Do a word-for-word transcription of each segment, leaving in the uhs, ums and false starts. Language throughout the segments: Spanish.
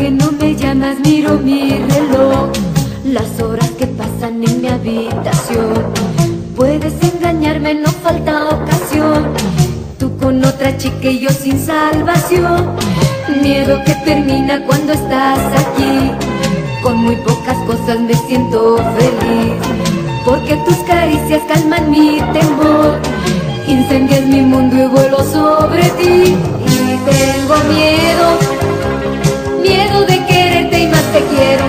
que no me llamas, miro mi reloj, las horas que pasan en mi habitación. Puedes engañarme, no falta ocasión, tú con otra chica y yo sin salvación. Miedo que termina cuando estás aquí, con muy pocas cosas me siento feliz, porque tus caricias calman mi temor, incendias mi mundo y vuelo sobre ti. Y tengo miedo, miedo de quererte y más te quiero.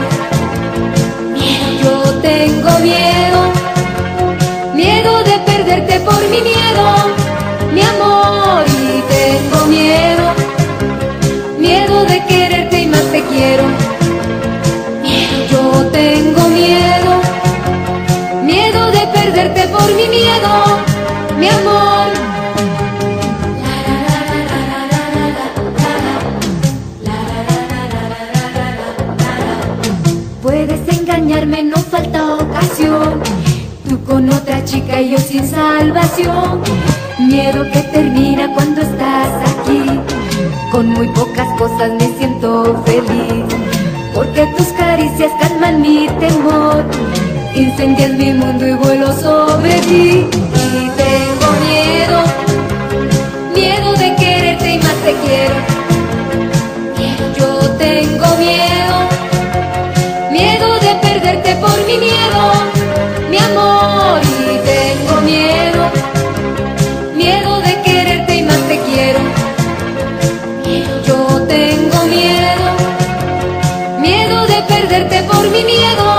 Yo tengo miedo, miedo de perderte por mi miedo, mi amor. Y tengo miedo, miedo de quererte y más te quiero. Yo tengo miedo, miedo de perderte por mi miedo, mi amor. Puedes engañarme, no falta ocasión, tú con otra chica y yo sin salvación. Miedo que termina cuando estás aquí, con muy pocas cosas me siento feliz, porque tus caricias calman mi temor, incendias mi mundo y vuelo sobre ti. Y tengo miedo, miedo de quererte y más te quiero. Yo tengo miedo, miedo de perderte por mi miedo, mi amor. Y tengo miedo, miedo de quererte y más te quiero. Yo tengo miedo, miedo de perderte por mi miedo.